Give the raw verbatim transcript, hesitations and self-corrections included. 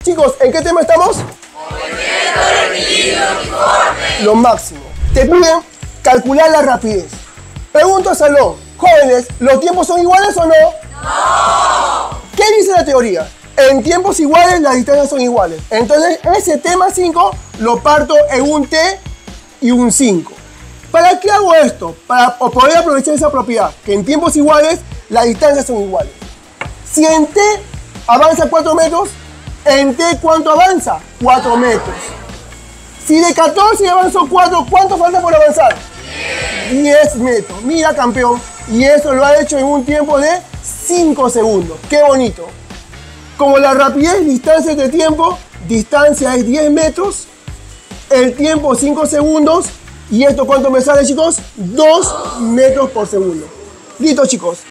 Chicos, ¿en qué tema estamos? Movimiento rectilíneo uniforme. Lo máximo. Te piden calcular la rapidez. Pregunto al salón, jóvenes, ¿los tiempos son iguales o no? No. ¿Qué dice la teoría? En tiempos iguales las distancias son iguales. Entonces ese tema cinco lo parto en un T y un cinco. ¿Para qué hago esto? Para poder aprovechar esa propiedad, que en tiempos iguales las distancias son iguales. Si en T avanza cuatro metros, en T ¿cuánto avanza? cuatro metros. Si de catorce avanzó cuatro, ¿cuánto falta por avanzar? diez metros. Mira, campeón. Y eso lo ha hecho en un tiempo de cinco segundos. ¡Qué bonito! Como la rapidez, distancia entre tiempo, distancia es diez metros, el tiempo cinco segundos, y esto ¿cuánto me sale, chicos? dos metros por segundo. Listo, chicos.